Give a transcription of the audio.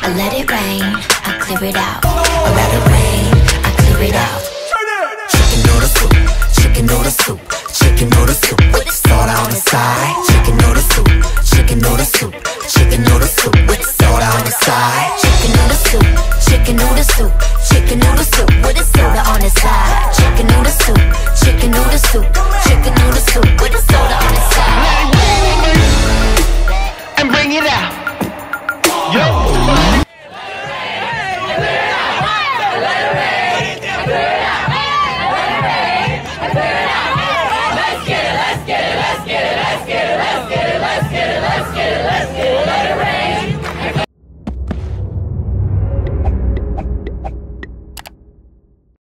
I let it rain, I clear it out. I let it rain, I clear it out. Chicken noodle soup, chicken noodle soup, chicken noodle soup with soda on the side. Chicken noodle soup, chicken noodle soup, chicken noodle soup with soda on the side. Chicken noodle soup, chicken noodle soup, chicken noodle soup with a soda on the side. Chicken noodle soup, chicken noodle soup.